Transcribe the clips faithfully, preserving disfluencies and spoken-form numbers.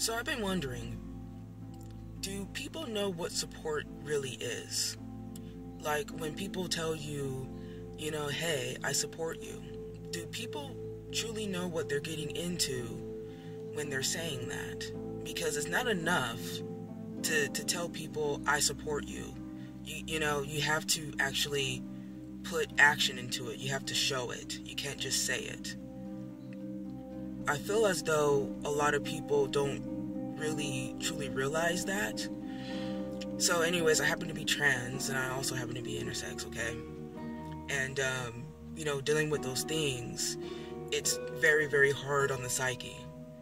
So I've been wondering, do people know what support really is? Like, when people tell you, you know, hey, I support you, do people truly know what they're getting into when they're saying that? Because it's not enough to, to tell people, I support you. You, you know, you have to actually put action into it. You have to show it. You can't just say it. I feel as though a lot of people don't really truly realize that. So anyways, I happen to be trans, and I also happen to be intersex, okay? And, um, you know, dealing with those things, it's very, very hard on the psyche.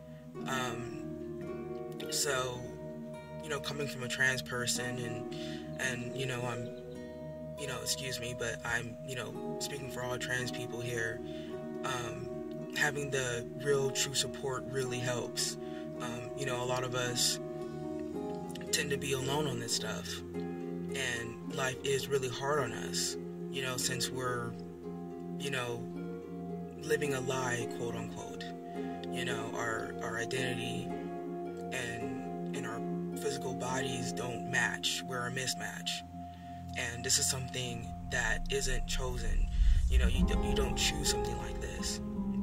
Um, so, you know, coming from a trans person, and, and, you know, I'm, you know, excuse me, but I'm, you know, speaking for all trans people here, um, having the real, true support really helps. Um, you know, a lot of us tend to be alone on this stuff, and life is really hard on us, you know, since we're, you know, living a lie, quote unquote. You know, our, our identity and, and our physical bodies don't match. We're a mismatch. And this is something that isn't chosen. You know, you, do, you don't choose something like this.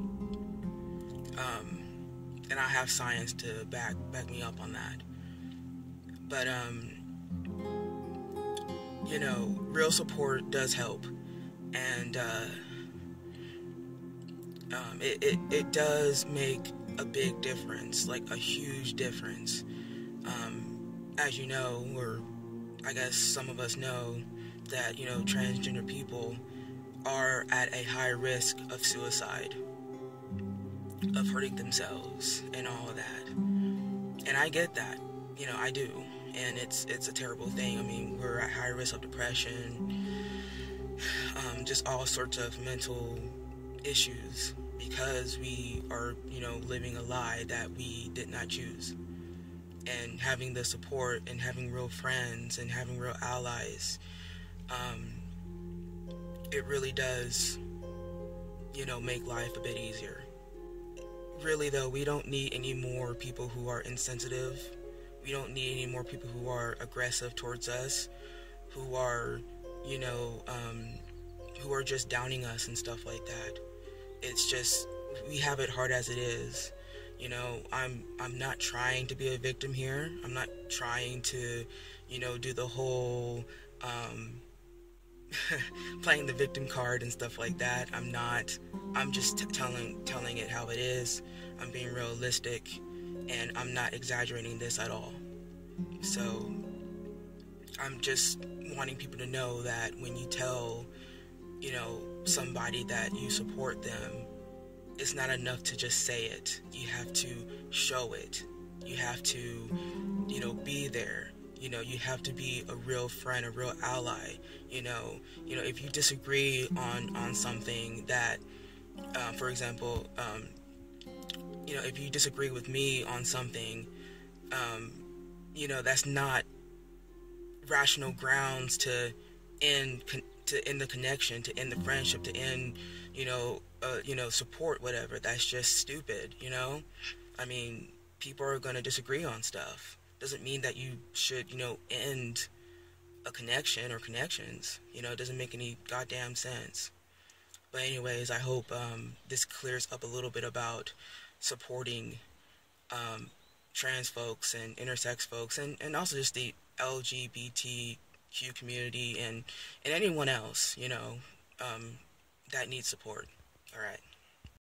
Um, and I have science to back back me up on that. But, um, you know, real support does help. And, uh, um, it, it, it does make a big difference, like a huge difference. Um, as you know, or I guess some of us know, that, you know, transgender people are at a high risk of suicide, of hurting themselves, and all of that. And I get that, you know, I do. And it's it's a terrible thing. I mean, we're at high risk of depression, um, just all sorts of mental issues, because we are, you know, living a lie that we did not choose. And having the support, and having real friends, and having real allies, um, it really does, you know, make life a bit easier. Really, though, we don't need any more people who are insensitive. We don't need any more people who are aggressive towards us, who are, you know, um, who are just downing us and stuff like that. It's just, we have it hard as it is. You know, I'm I'm not trying to be a victim here. I'm not trying to, you know, do the whole um, playing the victim card and stuff like that. I'm not. I'm just t- telling telling it how it is. I'm being realistic, and I'm not exaggerating this at all. So I'm just wanting people to know that when you tell, you know, somebody that you support them, it's not enough to just say it. You have to show it. You have to, you know, be there. You know, you have to be a real friend, a real ally. You know, you know, if you disagree on, on something that, uh, for example, um, you know, if you disagree with me on something, um, you know, that's not rational grounds to end con- to end the connection, to end the friendship, to end, you know, uh, you know, support, whatever. That's just stupid, you know? I mean, people are going to disagree on stuff. Doesn't mean that you should, you know, end a connection or connections. You know, it doesn't make any goddamn sense. But anyways, I hope um, this clears up a little bit about supporting um, trans folks and intersex folks, and, and also just the L G B T Q community, and, and anyone else, you know, um, that needs support. All right.